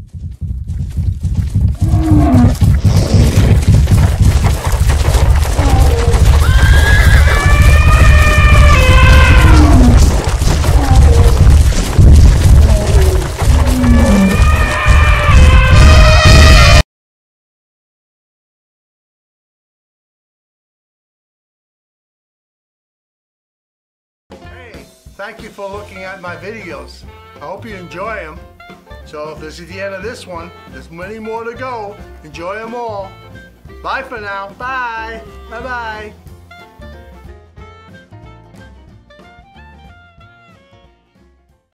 Thank you for looking at my videos. I hope you enjoy them. So if this is the end of this one, there's many more to go. Enjoy them all. Bye for now. Bye. Bye-bye.